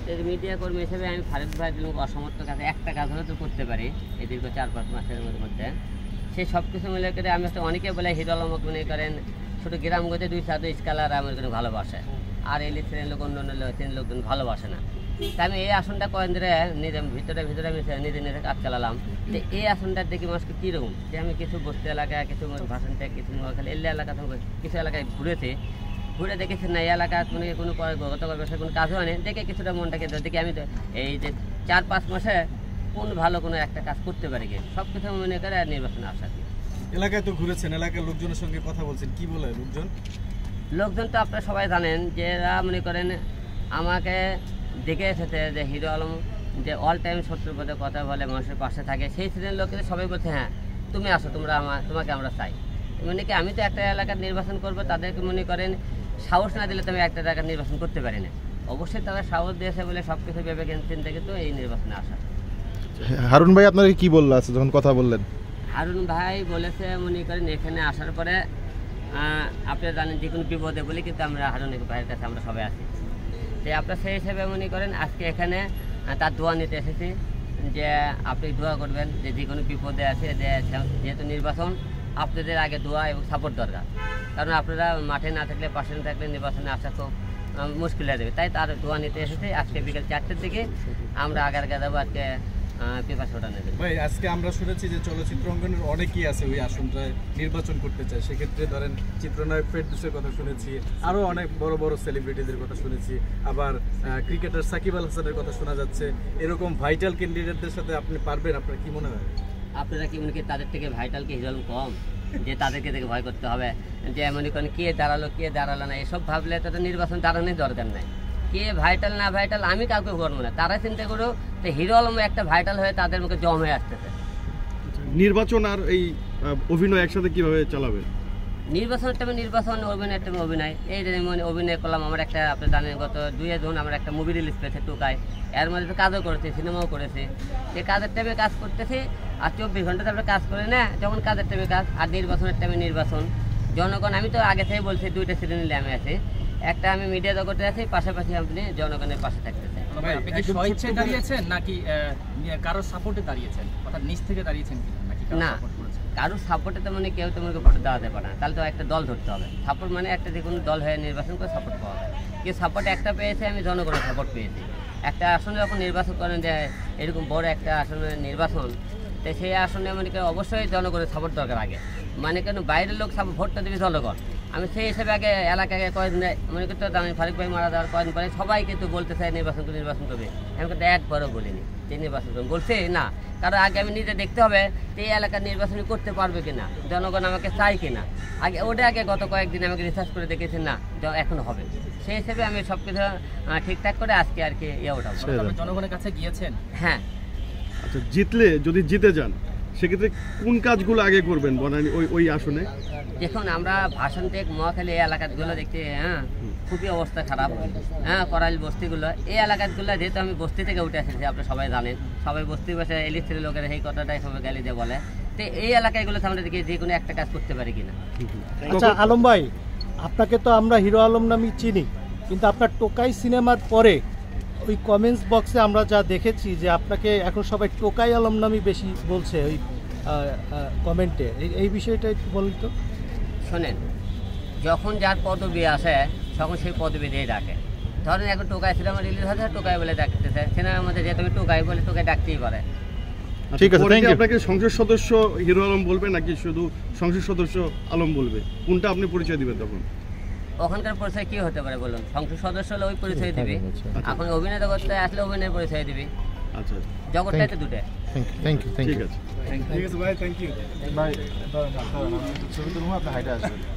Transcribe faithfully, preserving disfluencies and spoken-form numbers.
Media কর্মী হিসেবে আমি ফারুক ভাইয়ের অসমর্থ কাছে একটা কাজ হলে তো করতে পারি এই দীর্ঘ চার পাঁচ মাসের মধ্যে। সেই সব কিছু মিলে করে আমি একটা অনেকে বলে হিরো আলমক মনে করেন ছোটো গ্রামগঞ্জে দুই চার স্কালার আমার কোনো ভালোবাসে, আর এই শ্রেণীর লোক অন্য অন্য শ্রেণীর লোকজন ভালোবাসে না। তা আমি এই আসনটা কয়েন ধরে নিজে ভিতরে ভিতরে আমি নিজে নিজে কাজ চালালাম যে এই আসনটার দেখি মানুষকে কীরকম, যে আমি কিছু বস্তি এলাকায় কিছু ভাষণটা কিছু নোয়াখালী এলে এলাকা কিছু এলাকায় ঘুরেছি, ঘুরে দেখেছি না এই এলাকায় মানে কোনো গত ব্যবসায় কোনো কাজ হয়নি, দেখে কিছুটা মনটাকে দেখি আমি এই যে চার পাঁচ মাসে কোন ভালো কোনো একটা কাজ করতে পারি কি সব কিছু মনে করে আর নির্বাচনে আসা। এলাকায় তো ঘুরেছেন, এলাকার লোকজনের সঙ্গে কথা বলছেন, কি বলে লোকজন? লোকজন তো আপনারা সবাই জানেন যে এরা মনে করেন আমাকে দেখে এসেছে যে হিরো আলম যে অল টাইম শত্রুর পথে কথা বলে মানুষের পাশে থাকে, সেই শ্রেণীর লোকের সবাই বলছে হ্যাঁ তুমি আসো, তোমরা আমার তোমাকে আমরা চাই। মানে কি আমি তো একটা এলাকার নির্বাচন করবো, তাদেরকে মনে করেন সাহস না দিলে তো আমি একটা এলাকার নির্বাচন করতে পারি না। অবশ্যই তারা সাহস দিয়েছে বলে সব কিছু ভেবে চিন্তা কিন্তু এই নির্বাচনে আসা। হারুন ভাই আপনাকে কি বললো আছে যখন কথা বললেন? হারুন ভাই বলেছে মনে করেন এখানে আসার পরে আপনারা জানেন যে কোনো বিপদে বলে কিন্তু আমরা হারুন ভাইয়ের কাছে আমরা সবাই আছি, যে আপনার সেই হিসেবে মনে করেন আজকে এখানে তার দোয়া নিতে এসেছি যে আপনি দোয়া করবেন যে যে কোনো বিপদে আছে, যে যেহেতু নির্বাচন আপনাদের আগে দোয়া এবং সাপোর্ট দরকার, কারণ আপনারা মাঠে না থাকলে পাশে না থাকলে নির্বাচনে আসা খুব মুশকিল হয়ে যাবে। তাই তার দোয়া নিতে এসেছি। আজকে বিকেল চারটের দিকে আমরা আগার যাবো আজকে পেপার ওটা নেবে। ভাই আজকে আমরা শুনেছি যে চলচ্চিত্র অঙ্গনের অনেকেই আছে ওই আসনটায় নির্বাচন করতে চায়, সেক্ষেত্রে ধরেন চিত্রনায়ক ফেরদৌসের কথা শুনেছি, আরও অনেক বড় বড় সেলিব্রিটিদের কথা শুনেছি, আবার ক্রিকেটার সাকিব আল হাসানের কথা শোনা যাচ্ছে। এরকম ভাইটাল ক্যান্ডিডেটদের সাথে আপনি পারবেন? আপনার কি মনে হয়? আপনারা কি মনে করেন তাদের থেকে ভাইটাল কি হিরো আলম কম, যে তাদেরকে দেখে ভয় করতে হবে, যে মনে করেন কে দাঁড়ালো কে দাঁড়ালো না এসব ভাবলে তাদের নির্বাচন দাঁড়ানোর দরকার নাই। কে ভাইটাল না ভাইটাল আমি কাউকে করবো না, তারা চিন্তা করো যে হিরো আলম একটা ভাইটাল হয়ে তাদের মুখে জম হয়ে আসতেছে। নির্বাচন আর এই অভিনয় একসাথে কিভাবে চালাবে? নির্বাচনের টাইমে নির্বাচন, অভিনয়ের টাইমে অভিনয়। এই যে অভিনয় করলাম, আমার একটা আপনি জানেন গত দুই জুন আমার একটা মুভি রিলিজ পেয়েছে টুকায়, এর মধ্যে তো কাজও করেছি, সিনেমাও করেছি। এই কাজের টাইমে কাজ করতেছি আর চব্বিশ ঘন্টা তারপরে কাজ করে না, যখন কাজের টাইমে কাজ আর নির্বাচনের টাইমে নির্বাচন। জনগণ আমি তো আগে থেকে বলছি দুইটা সিজন নিলে আমি আছি, একটা আমি মিডিয়া জগতে আছি, পাশাপাশি আপনি জনগণের পাশে থাকতেছে। আপনি কি স্বেচ্ছায় দাঁড়িয়েছেন নাকি কারোর সাপোর্টে দাঁড়িয়েছেন, অর্থাৎ নিচ থেকে দাঁড়িয়েছেন নাকি? না, কারোর সাপোর্টে তো মানে কেউ তোমাকে ভোট দাঁড়াতে পারে না, তাহলে তো একটা দল ধরতে হবে। সাপোর্ট মানে একটা যে কোনো দল হয়ে নির্বাচন করে সাপোর্ট পাওয়া যায়। কেউ সাপোর্ট একটা পেয়েছে, আমি জনগণের সাপোর্ট পেয়েছি। একটা আসনে যখন নির্বাচন করেন যে এরকম বড় একটা আসনের নির্বাচন, তো সেই আসনে মানে অবশ্যই জনগণের সাপোর্ট দরকার আগে। মানে কেন বাইরের লোক সাপোর্ট ভোটটা দেবে জনগণ, আমি সেই হিসেবে আগে এলাকায় কয়েকদিন মনে করতে আমি ফারুক ভাই মারা যাওয়ার কয়েকদিন পরে সবাই কিন্তু বলতে চাই নির্বাচন করে নির্বাচন করবে, আমি কিন্তু একবারও বলিনি যে নির্বাচন করবে, বলছে না। কারণ আগে আমি নিজে দেখতে হবে এই এলাকার নির্বাচন করতে পারবে কিনা, জনগণ আমাকে চাই কিনা। আগে ওটা আগে গত কয়েকদিন আমাকে রিসার্চ করে দেখেছি না এখন হবে, সেই হিসেবে আমি সব কিছু ঠিকঠাক করে আজকে আর কি ইয়ে ওঠাবো। জনগণের কাছে গিয়েছেন? হ্যাঁ। আচ্ছা, জিতলে যদি জিতে যান সেক্ষেত্রে কোন কাজগুলো আগে করবেন বনানী ওই ওই আসনে? দেখুন আমরা ভাষণ থেকে মহাখালী এই এলাকাগুলো দেখতে হ্যাঁ খুবই অবস্থা খারাপ, হ্যাঁ করাইল বস্তিগুলো এই এলাকাগুলো যেহেতু আমি বস্তি থেকে উঠে এসেছি, আপনি সবাই জানেন, সবাই বস্তি বসে এলিস্ট্রি লোকের এই কথাটাই সবাই গালি দিয়ে বলে, তো এই এলাকাগুলোতে আমরা দেখি যে কোনো একটা কাজ করতে পারি কিনা। আচ্ছা আলম ভাই, আপনাকে তো আমরা হিরো আলম নামই চিনি, কিন্তু আপনার টোকাই সিনেমার পরে ওই কমেন্টস বক্সে আমরা যা দেখেছি যে আপনাকে এখন সবাই টোকাই আলম নামই বেশি বলছে ওই কমেন্টে, এই বিষয়টা একটু বলুন তো। শোনেন, যখন যার পদবি আসে তখন সেই পদবি দিয়ে ডাকে। ধরেন এখন টোকাই সিনেমা রিলিজ হচ্ছে, টোকাই বলে ডাকতেছে, সিনেমার মধ্যে যে তুমি টোকাই বলে টোকাই ডাকতেই পারে। ঠিক আছে, থ্যাংক ইউ। আপনাকে সংসদ সদস্য হিরো আলম বলবে নাকি শুধু সংসদ সদস্য আলম বলবে, কোনটা আপনি পরিচয় দিবেন তখন? ওখানকার পরিচয় কি হতে পারে বলুন? সংসদ সদস্য হলে ওই পরিচয় দিবি, এখন অভিনয় জগতে আসলে অভিনয়ের পরিচয় দিবি। আচ্ছা, জগৎটাই তো দুটো। থ্যাংক ইউ, ঠিক আছে, ঠিক আছে ভাই, থ্যাংক ইউ ভাই। ছবি তুলবো, আপনি হাইটে আসবেন।